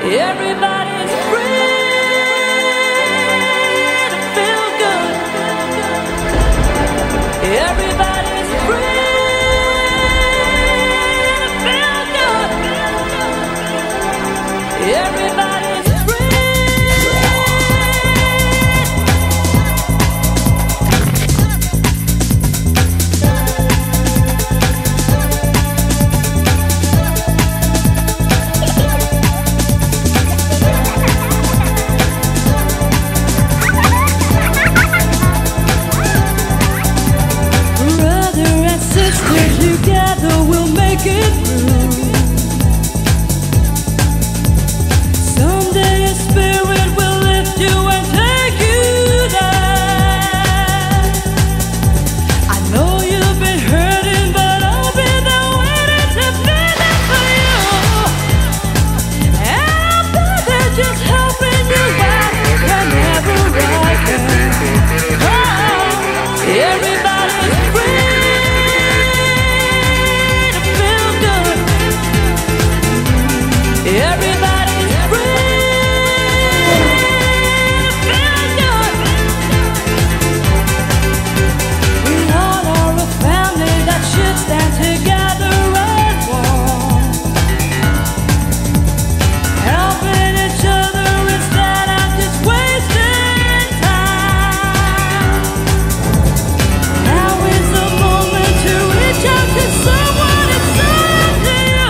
Everybody's free to feel good. Everybody's free to feel good. Everybody's together we'll make it through. Someday a spirit will lift you and take you down. I know you've been hurting, but I'll be there waiting to be there for you. And I'll be there just helping you out whenever I can. Oh, everybody's free. Everybody's free to feel good. We all are a family that should stand together as one, helping each other instead of just wasting time. Now is the moment to reach out to someone inside to you.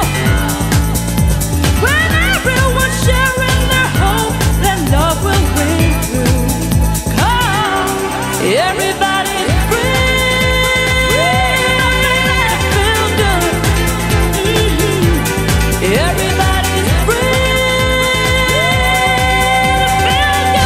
When everyone's sharing their hope, then love will ring through. Come, everybody's free to feel good. Everybody's free to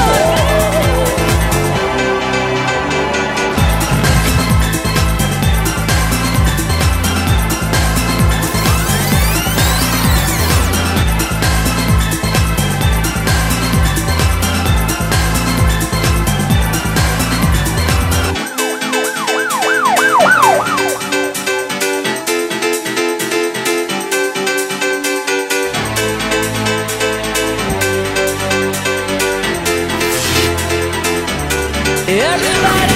everybody.